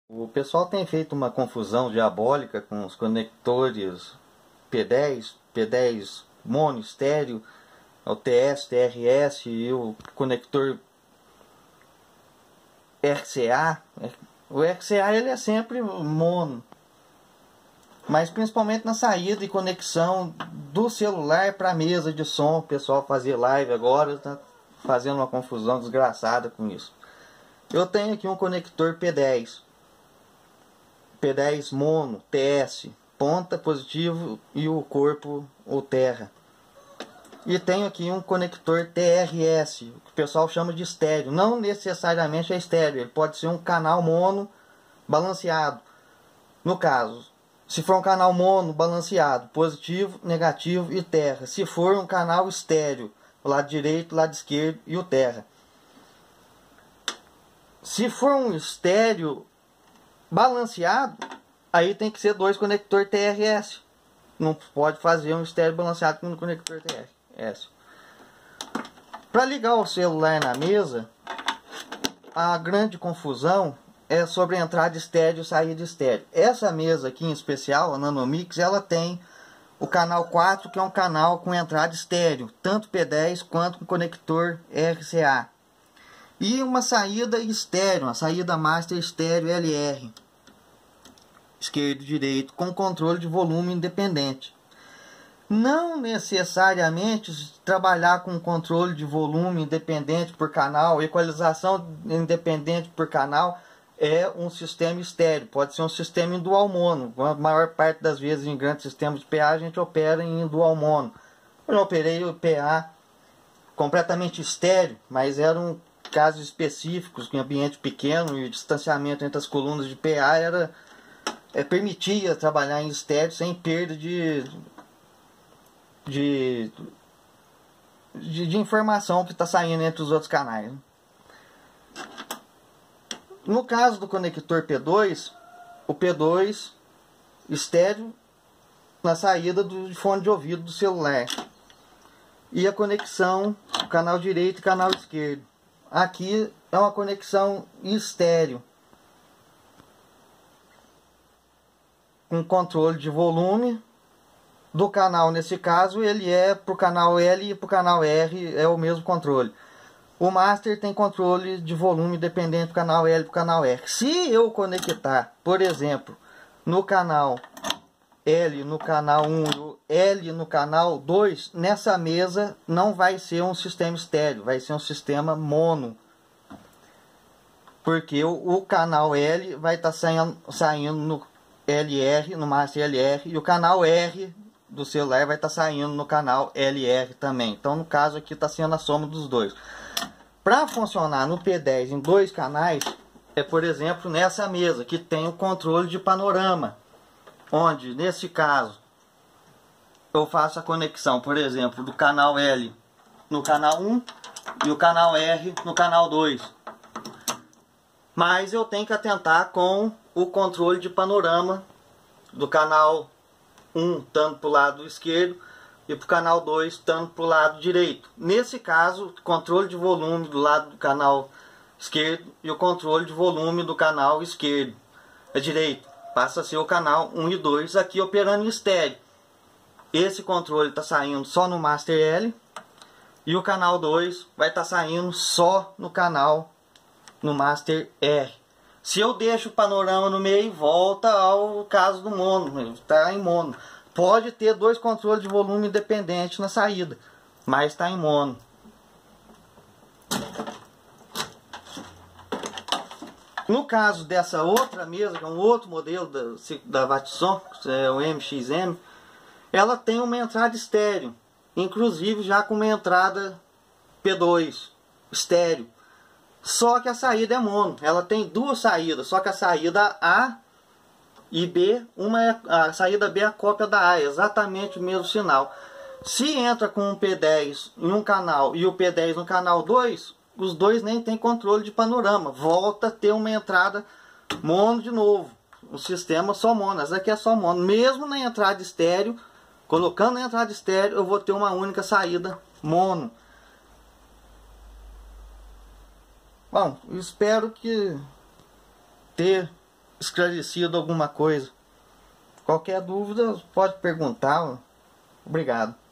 O pessoal tem feito uma confusão diabólica com os conectores P10 mono, estéreo, o TS, TRS e o conector RCA. O RCA ele é sempre mono, mas principalmente na saída e conexão do celular para a mesa de som. O pessoal fazia live agora, está fazendo uma confusão desgraçada com isso. Eu tenho aqui um conector P10 mono, TS, ponta positivo e o corpo ou terra. E tenho aqui um conector TRS, que o pessoal chama de estéreo. Não necessariamente é estéreo, ele pode ser um canal mono balanceado. No caso, se for um canal mono balanceado, positivo, negativo e terra. Se for um canal estéreo, o lado direito, o lado esquerdo e o terra. Se for um estéreo balanceado, aí tem que ser dois conectores TRS. Não pode fazer um estéreo balanceado com um conector TRS. Para ligar o celular na mesa, a grande confusão é sobre a entrada estéreo e saída estéreo. Essa mesa aqui em especial, a Nanomix, ela tem o canal 4, que é um canal com entrada estéreo, tanto P10 quanto com conector RCA. E uma saída estéreo, uma saída master estéreo LR, esquerdo e direito, com controle de volume independente. Não necessariamente trabalhar com controle de volume independente por canal, equalização independente por canal, é um sistema estéreo. Pode ser um sistema em dual mono. A maior parte das vezes em grandes sistemas de PA a gente opera em dual mono. Eu operei o PA completamente estéreo, mas eram casos específicos, em ambiente pequeno, e o distanciamento entre as colunas de PA permitia trabalhar em estéreo sem perda de informação que está saindo entre os outros canais. No caso do conector P2, o P2 estéreo na saída do fone de ouvido do celular. E a conexão canal direito e canal esquerdo. Aqui é uma conexão estéreo, com controle de volume do canal. Nesse caso ele é para o canal L e para o canal R é o mesmo controle. O master tem controle de volume dependente do canal L e do canal R. Se eu conectar, por exemplo, no canal L no canal 1 e o L no canal 2, nessa mesa não vai ser um sistema estéreo, vai ser um sistema mono. Porque o canal L vai estar saindo no LR, no master LR, e o canal R do celular vai estar saindo no canal LR também. Então no caso aqui está sendo a soma dos dois. Para funcionar no P10 em dois canais, por exemplo, nessa mesa que tem o controle de panorama, onde nesse caso eu faço a conexão, por exemplo, do canal L no canal 1 e o canal R no canal 2. Mas eu tenho que atentar com o controle de panorama do canal 1 estando para o lado esquerdo e para o canal 2 estando para o lado direito. Nesse caso, controle de volume do lado do canal esquerdo e o controle de volume do canal esquerdo, direito, passa a ser o canal 1 e 2 aqui operando em estéreo. Esse controle está saindo só no Master L e o canal 2 vai estar saindo só no Master R. Se eu deixo o panorama no meio, volta ao caso do mono, está em mono. Pode ter dois controles de volume independente na saída, mas está em mono. No caso dessa outra mesa, que é um outro modelo da Vatson, é o MXM, ela tem uma entrada estéreo, inclusive já com uma entrada P2 estéreo. Só que a saída é mono. Ela tem duas saídas, só que a saída A e B, a saída B é a cópia da A, é exatamente o mesmo sinal. Se entra com um P10 em um canal e o P10 no canal 2, os dois nem tem controle de panorama. Volta a ter uma entrada mono de novo. O sistema só mono. Essa aqui é só mono. Mesmo na entrada estéreo, colocando na entrada estéreo, eu vou ter uma única saída mono. Bom, espero que ter esclarecido alguma coisa. Qualquer dúvida pode perguntar. Obrigado.